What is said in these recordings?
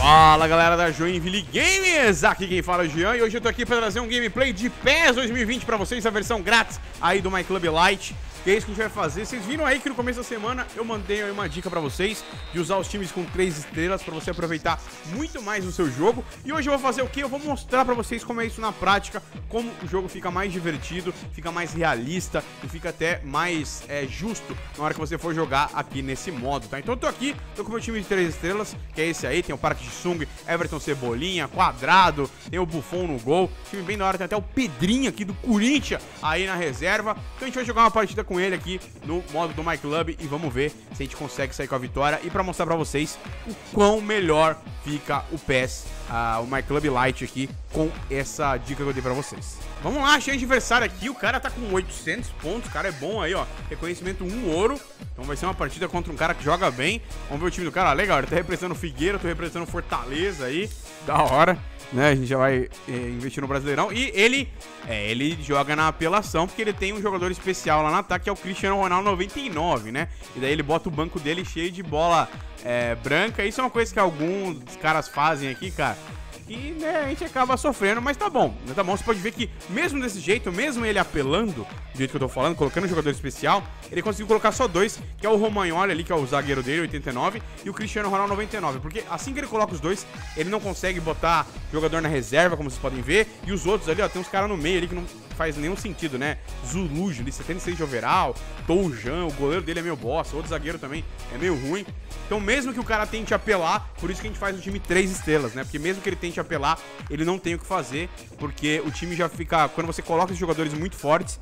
Fala galera da Joinville Games, aqui quem fala é o Jean e hoje eu tô aqui pra trazer um gameplay de PES 2020 pra vocês, a versão grátis aí do My Club Lite. Que é isso que a gente vai fazer. Vocês viram aí que no começo da semana eu mandei aí uma dica pra vocês de usar os times com 3 estrelas pra você aproveitar muito mais o seu jogo. E hoje eu vou fazer o que? Eu vou mostrar pra vocês como é isso na prática, como o jogo fica mais divertido, fica mais realista e fica até mais justo na hora que você for jogar aqui nesse modo, tá? Então eu tô aqui, tô com o meu time de 3 estrelas, que é esse aí, tem o Park Ji-sung, Everton Cebolinha, Quadrado, tem o Buffon no gol, time bem da hora, tem até o Pedrinho aqui do Corinthians aí na reserva. Então a gente vai jogar uma partida com ele aqui no modo do My Club e vamos ver se a gente consegue sair com a vitória e pra mostrar pra vocês o quão melhor fica o PES, o My Club Lite aqui com essa dica que eu dei pra vocês. Vamos lá, cheio de adversário aqui, o cara tá com 800 pontos, o cara é bom aí, ó, reconhecimento 1 ouro, então vai ser uma partida contra um cara que joga bem. Vamos ver o time do cara, ó, legal, ele tá representando o Figueira, tô representando Fortaleza aí, da hora. Né, a gente já vai investir no Brasileirão. E ele joga na apelação, porque ele tem um jogador especial lá no ataque, que é o Cristiano Ronaldo 99, né? E daí ele bota o banco dele cheio de bola branca. Isso é uma coisa que alguns caras fazem aqui, cara, e né, a gente acaba sofrendo, mas tá bom, tá bom. Você pode ver que mesmo desse jeito, mesmo ele apelando do jeito que eu tô falando, colocando um jogador especial, ele conseguiu colocar só 2, que é o Romagnoli ali, que é o zagueiro dele, 89, e o Cristiano Ronaldo 99, porque assim que ele coloca os dois, ele não consegue botar jogador na reserva, como vocês podem ver, e os outros ali, ó, tem uns caras no meio ali que não faz nenhum sentido, né? Zulujo ali, 76 de overall, Toujan, o goleiro dele é meio bosta, outro zagueiro também é meio ruim. Então mesmo que o cara tente apelar, por isso que a gente faz o time 3 estrelas, né? Porque mesmo que ele tente apelar, ele não tem o que fazer, porque o time já fica... Quando você coloca os jogadores muito fortes,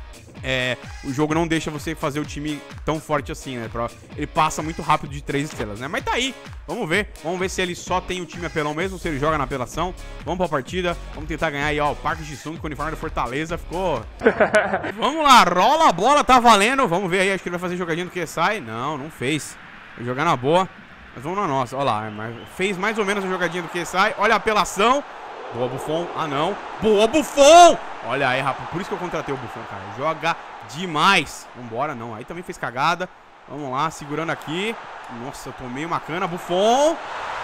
o jogo não deixa você fazer o time tão forte assim, né? Ele passa muito rápido de 3 estrelas, né? Mas tá aí, vamos ver se ele só tem o time apelão mesmo, se ele joga na apelação. Vamos pra partida, vamos tentar ganhar aí, ó, o Park Ji-sung com o uniforme da Fortaleza, ficou... Vamos lá, rola a bola, tá valendo, vamos ver aí, acho que ele vai fazer jogadinha do que sai. Não fez, vai jogar na boa, mas vamos na nossa, ó lá, fez mais ou menos a jogadinha do que sai, olha a apelação. Boa, Buffon. Ah, não. Boa, Buffon! Olha aí, rapaz. Por isso que eu contratei o Buffon, cara. Joga demais. Vambora, não. Aí também fez cagada. Vamos lá, segurando aqui. Nossa, eu tomei uma cana. Buffon.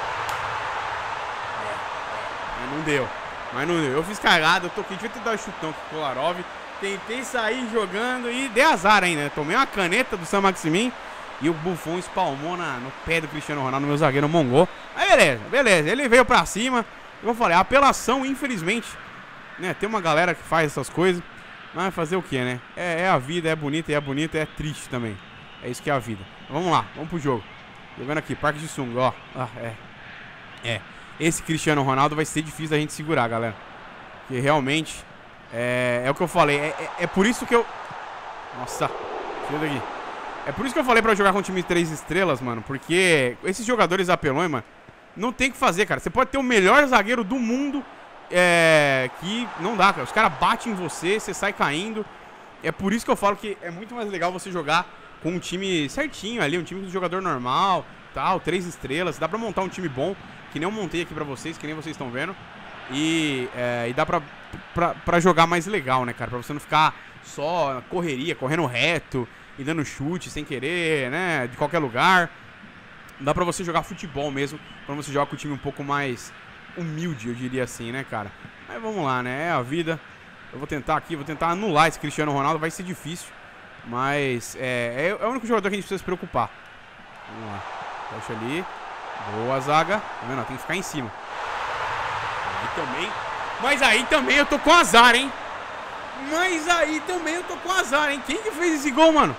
Mas não deu. Eu fiz cagada. Eu toquei. Devia ter dado chutão com o Kolarov. Tentei sair jogando e dei azar ainda. Tomei uma caneta do Saint-Maximin. E o Buffon espalmou no pé do Cristiano Ronaldo, meu zagueiro mongol. Aí, beleza. Ele veio pra cima. Eu falei, a apelação, infelizmente, né, tem uma galera que faz essas coisas, mas fazer o que, né? É a vida, é bonita, é triste também. É isso que é a vida. Vamos lá, vamos pro jogo. Jogando aqui, Park Ji-sung, ó. Esse Cristiano Ronaldo vai ser difícil da gente segurar, galera. Porque realmente, é o que eu falei, é por isso que eu... Nossa, tira daqui. É por isso que eu falei pra jogar com um time de 3 estrelas, mano, porque esses jogadores apelões, mano, não tem o que fazer, cara. Você pode ter o melhor zagueiro do mundo, que não dá, cara. Os caras batem em você, você sai caindo. É por isso que eu falo que é muito mais legal você jogar com um time certinho ali, um time de jogador normal, tal, 3 estrelas. Dá pra montar um time bom, que nem eu montei aqui pra vocês, que nem vocês estão vendo. E dá pra jogar mais legal, né, cara? Pra você não ficar só na correria, correndo reto e dando chute sem querer, né, de qualquer lugar. Dá pra você jogar futebol mesmo, quando você joga com o time um pouco mais humilde, eu diria assim, né, cara? Mas vamos lá, né? É a vida. Eu vou tentar aqui, vou tentar anular esse Cristiano Ronaldo. Vai ser difícil, mas é o único jogador que a gente precisa se preocupar. Vamos lá. Fecha ali. Boa, zaga. Tá vendo? Tem que ficar em cima. Mas aí também eu tô com azar, hein? Quem que fez esse gol, mano?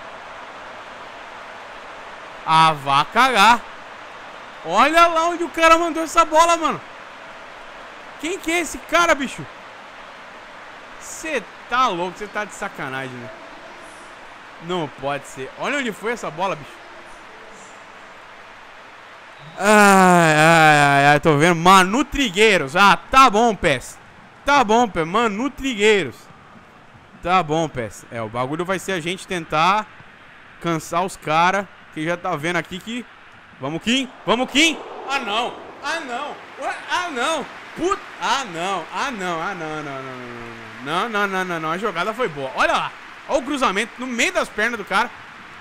Ah, vá cagar. Olha lá onde o cara mandou essa bola, mano. Quem que é esse cara, bicho? Você tá louco, você tá de sacanagem, né? Não pode ser. Olha onde foi essa bola, bicho. Ai, tô vendo. Manu Trigueiros. Ah, tá bom, PES. Manu Trigueiros. Tá bom, PES. O bagulho vai ser a gente tentar cansar os caras. Que já tá vendo aqui que... Vamos, Kim. Ah, não. Puta. Não. A jogada foi boa. Olha lá. Olha o cruzamento no meio das pernas do cara.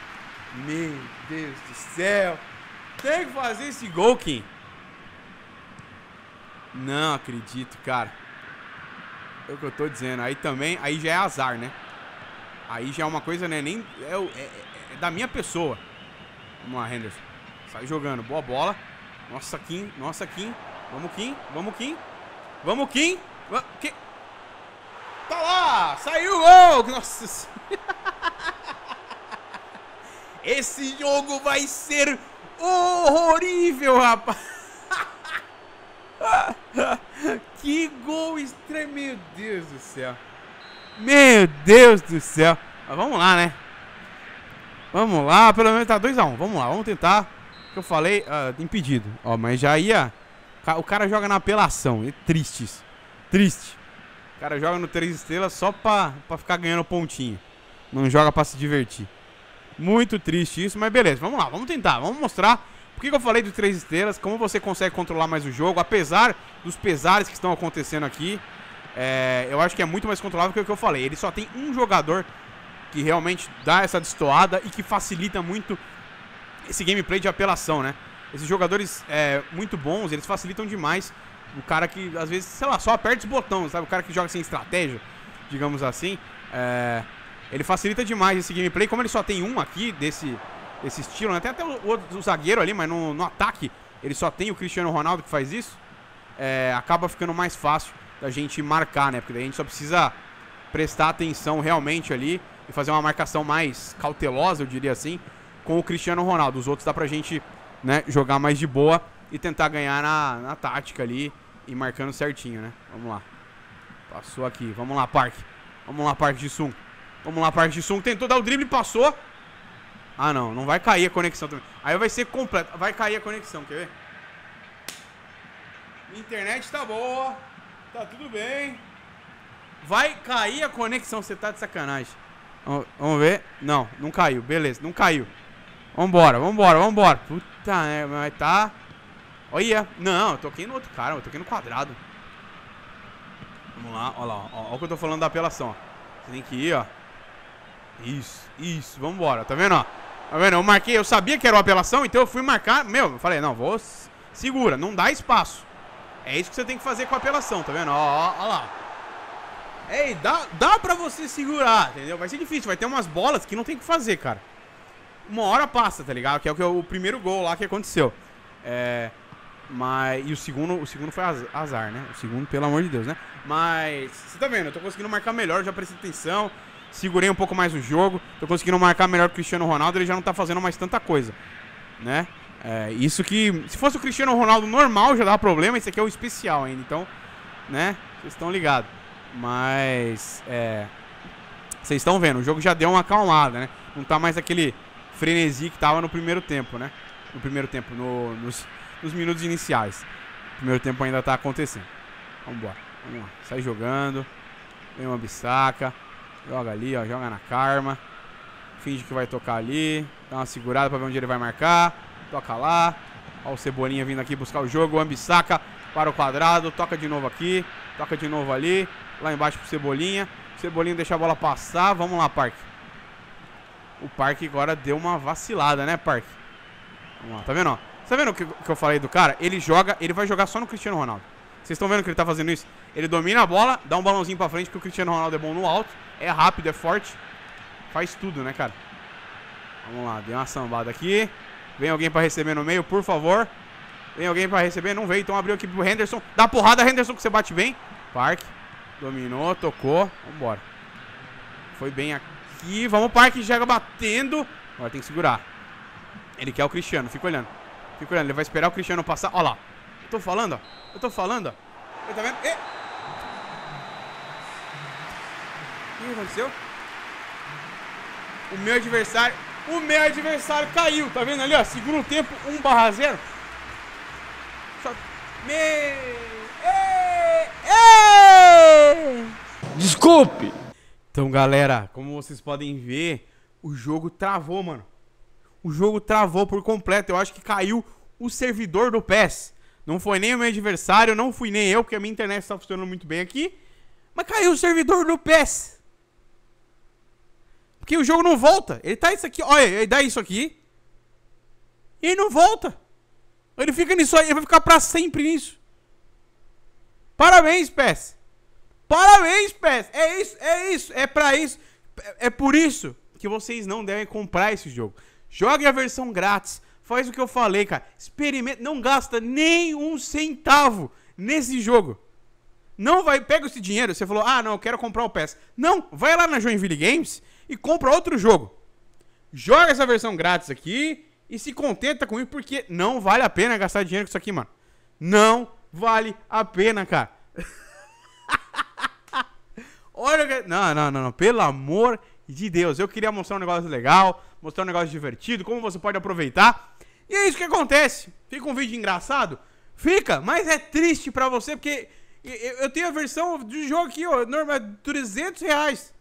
Meu Deus do céu. Tem que fazer esse gol, Kim. Não acredito, cara. É o que eu tô dizendo. Aí também, aí já é azar, né? Aí já é uma coisa, né? Nem é da minha pessoa. Vamos lá, Henderson. Sai jogando. Boa bola. Nossa, Kim. Nossa, Kim. Vamos, Kim. Vamos, Kim. Vamos, Kim. Tá lá. Saiu o gol. Nossa. Esse jogo vai ser horrível, rapaz. Que gol estranho. Meu Deus do céu. Meu Deus do céu. Mas vamos lá, né? Vamos lá. Pelo menos tá 2 a 1. Vamos lá. Vamos tentar. O que eu falei. Impedido. Ó, mas já ia. O cara joga na apelação. É triste isso. Triste. O cara joga no 3 estrelas só pra ficar ganhando pontinho. Não joga pra se divertir. Muito triste isso. Mas beleza. Vamos lá. Vamos tentar. Vamos mostrar. Por que eu falei do 3 estrelas? Como você consegue controlar mais o jogo, apesar dos pesares que estão acontecendo aqui. Eu acho que é muito mais controlável que o que eu falei. Ele só tem um jogador que realmente dá essa destoada e que facilita muito esse gameplay de apelação, né? Esses jogadores muito bons, eles facilitam demais o cara que, às vezes, sei lá, só aperta os botões, sabe? O cara que joga sem estratégia, digamos assim. Ele facilita demais esse gameplay. Como ele só tem um aqui desse estilo, né? Tem até o zagueiro ali, mas no ataque ele só tem o Cristiano Ronaldo que faz isso. Acaba ficando mais fácil da gente marcar, né? Porque daí a gente só precisa prestar atenção realmente ali e fazer uma marcação mais cautelosa, eu diria assim, com o Cristiano Ronaldo. Os outros dá pra gente, né, jogar mais de boa e tentar ganhar na tática ali e marcando certinho, né? Vamos lá. Passou aqui. Vamos lá, Park. Vamos lá, Park Ji-sung. Vamos lá, Park Ji-sung. Tentou dar o drible, passou. Ah, não. Não vai cair a conexão também. Aí vai ser completo. Vai cair a conexão, quer ver? Minha internet tá boa. Tá tudo bem. Vai cair a conexão. Você tá de sacanagem. Vamos ver. Não, não caiu. Beleza, não caiu. Vambora, vambora, vambora. Puta, mas tá... Olha. Não, eu toquei no outro cara. Eu toquei no quadrado. Vamos lá, ó lá. Ó o que eu tô falando da apelação, ó. Você tem que ir, ó. Isso. Vambora. Tá vendo, ó? Tá vendo? Eu marquei. Eu sabia que era uma apelação, então eu fui marcar. Meu, eu falei, não, vou... Segura, não dá espaço. É isso que você tem que fazer com a apelação, tá vendo? Ó lá. Ei, dá pra você segurar, entendeu? Vai ser difícil, vai ter umas bolas que não tem o que fazer, cara. Uma hora passa, tá ligado? Que é o primeiro gol lá que aconteceu. Mas... E o segundo foi azar, né? O segundo, pelo amor de Deus, né? Mas... Você tá vendo? Eu tô conseguindo marcar melhor, já prestei atenção. Segurei um pouco mais o jogo. Tô conseguindo marcar melhor que o Cristiano Ronaldo. Ele já não tá fazendo mais tanta coisa, né? Isso que... Se fosse o Cristiano Ronaldo normal já dava problema. Esse aqui é o especial ainda, então... Né? Vocês estão ligados. Mas... Vocês estão vendo, o jogo já deu uma acalmada, né? Não tá mais aquele frenesi que tava no primeiro tempo, né? No primeiro tempo, nos minutos iniciais. O primeiro tempo ainda tá acontecendo. Vambora, vamos lá. Sai jogando. Vem uma Bissaka. Joga ali, ó. Joga na Karma. Finge que vai tocar ali. Dá uma segurada pra ver onde ele vai marcar. Toca lá. Ó o Cebolinha vindo aqui buscar o jogo. O Ambissaca para o quadrado. Toca de novo aqui. Toca de novo ali. Lá embaixo pro Cebolinha. O Cebolinha deixa a bola passar. Vamos lá, Park. O Park agora deu uma vacilada, né, Park? Vamos lá, tá vendo, ó? Tá vendo o que eu falei do cara? Ele vai jogar só no Cristiano Ronaldo. Vocês estão vendo que ele tá fazendo isso? Ele domina a bola, dá um balãozinho pra frente, porque o Cristiano Ronaldo é bom no alto. É rápido, é forte. Faz tudo, né, cara? Vamos lá, deu uma sambada aqui. Vem alguém pra receber no meio, por favor. Vem alguém pra receber, não veio, então abriu aqui pro Henderson. Dá porrada, Henderson, que você bate bem. Park, dominou, tocou. Vambora. Foi bem aqui, vamos, Park, chega batendo. Agora tem que segurar. Ele quer o Cristiano, fica olhando. Fica olhando, ele vai esperar o Cristiano passar. Ó lá, eu tô falando, ó. Eu tô falando, ó. Ele tá vendo? O que aconteceu? O meu adversário caiu, tá vendo ali, ó? Segundo tempo, 1/0. Só... Desculpe! Então, galera, como vocês podem ver, o jogo travou, mano. O jogo travou por completo. Eu acho que caiu o servidor do PES. Não foi nem o meu adversário, não fui nem eu, porque a minha internet está funcionando muito bem aqui. Mas caiu o servidor do PES. Porque o jogo não volta. Ele tá isso aqui, olha, ele dá isso aqui. E ele não volta. Ele fica nisso aí, ele vai ficar pra sempre nisso. Parabéns, PES. Parabéns, PES. É isso. É pra isso. É por isso que vocês não devem comprar esse jogo. Jogue a versão grátis. Faz o que eu falei, cara. Experimenta. Não gasta nem um centavo nesse jogo. Não vai... Pega esse dinheiro. Você falou, ah, não, eu quero comprar o PES. Não, vai lá na Joinville Games e compra outro jogo. Joga essa versão grátis aqui e se contenta com isso, porque não vale a pena gastar dinheiro com isso aqui, mano. Não vale a pena, cara. Olha... Não. Pelo amor de Deus. Eu queria mostrar um negócio legal, mostrar um negócio divertido, como você pode aproveitar. E é isso que acontece. Fica um vídeo engraçado? Fica, mas é triste pra você, porque eu tenho a versão do jogo aqui, ó, normal, R$300.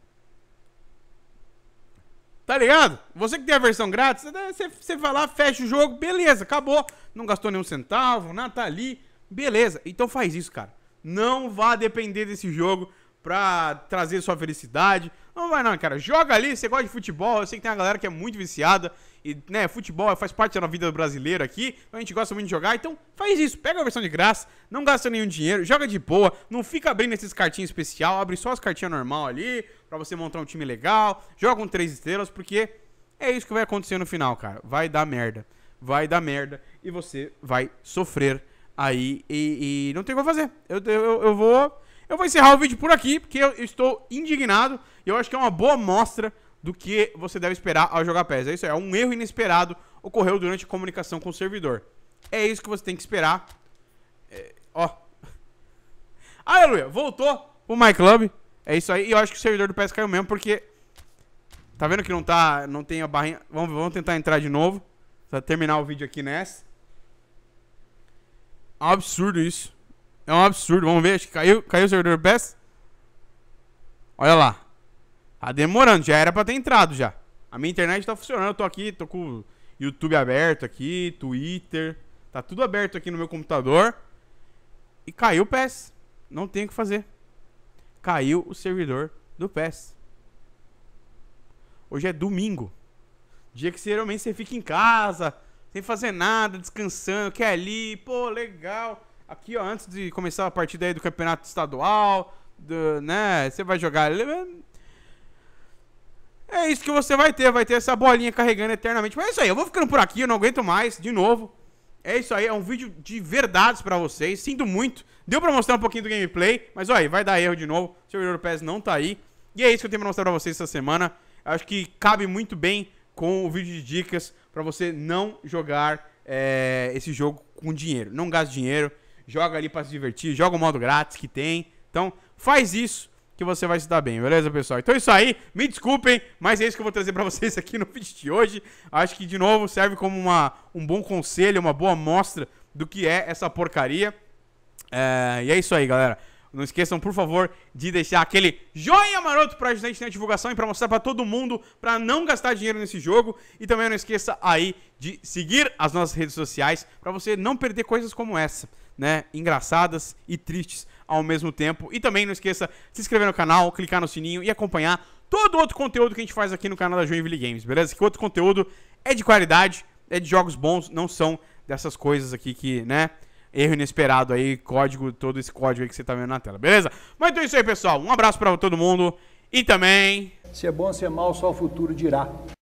Tá ligado? Você que tem a versão grátis, você vai lá, fecha o jogo, beleza, acabou. Não gastou nenhum centavo, nada, tá ali, beleza. Então faz isso, cara. Não vá depender desse jogo pra trazer sua felicidade. Não vai não, cara. Joga ali, você gosta de futebol. Eu sei que tem uma galera que é muito viciada. E, né, futebol faz parte da vida do brasileiro aqui. Então a gente gosta muito de jogar. Então faz isso. Pega a versão de graça. Não gasta nenhum dinheiro. Joga de boa. Não fica abrindo esses cartinhos especial. Abre só as cartinhas normal ali. Pra você montar um time legal. Joga com 3 estrelas. Porque é isso que vai acontecer no final, cara. Vai dar merda. Vai dar merda. E você vai sofrer aí. E não tem o que fazer. Eu vou encerrar o vídeo por aqui, porque eu estou indignado. E eu acho que é uma boa mostra do que você deve esperar ao jogar PES. É isso aí, um erro inesperado ocorreu durante a comunicação com o servidor. É isso que você tem que esperar. Ó. Aleluia, voltou o MyClub. É isso aí, e eu acho que o servidor do PES caiu mesmo, porque... Tá vendo que não tem a barrinha... Vamos tentar entrar de novo. Pra terminar o vídeo aqui nessa. É um absurdo isso. É um absurdo, vamos ver, acho que caiu o servidor do PES. Olha lá. Tá demorando, já era pra ter entrado já. A minha internet tá funcionando, eu tô aqui, tô com o YouTube aberto aqui, Twitter. Tá tudo aberto aqui no meu computador. E caiu o PES. Não tem o que fazer. Caiu o servidor do PES. Hoje é domingo. Dia que geralmente você fica em casa, sem fazer nada, descansando, quer ali, pô, legal. Aqui, ó, antes de começar a partida aí do campeonato estadual, né, você vai jogar... É isso que você vai ter essa bolinha carregando eternamente. Mas é isso aí, eu vou ficando por aqui, eu não aguento mais, de novo. É isso aí, é um vídeo de verdades pra vocês, sinto muito. Deu pra mostrar um pouquinho do gameplay, mas olha, vai dar erro de novo, o servidor do PES não tá aí. E é isso que eu tenho pra mostrar pra vocês essa semana. Eu acho que cabe muito bem com o vídeo de dicas pra você não jogar esse jogo com dinheiro. Não gaste dinheiro. Joga ali pra se divertir, joga o modo grátis que tem. Então, faz isso que você vai se dar bem, beleza, pessoal? Então é isso aí, me desculpem, mas é isso que eu vou trazer pra vocês aqui no vídeo de hoje. Acho que, de novo, serve como um bom conselho, uma boa amostra do que é essa porcaria. E é isso aí, galera. Não esqueçam, por favor, de deixar aquele joinha maroto pra ajudar a gente na divulgação e pra mostrar pra todo mundo pra não gastar dinheiro nesse jogo. E também não esqueça aí de seguir as nossas redes sociais pra você não perder coisas como essa, né? Engraçadas e tristes ao mesmo tempo. E também não esqueça de se inscrever no canal, clicar no sininho e acompanhar todo outro conteúdo que a gente faz aqui no canal da Joinville Games, beleza? Que outro conteúdo é de qualidade, é de jogos bons, não são dessas coisas aqui que, né... Erro inesperado aí, código, todo esse código aí que você tá vendo na tela, beleza? Mas então é isso aí, pessoal. Um abraço pra todo mundo e também... Se é bom, se é mal, só o futuro dirá.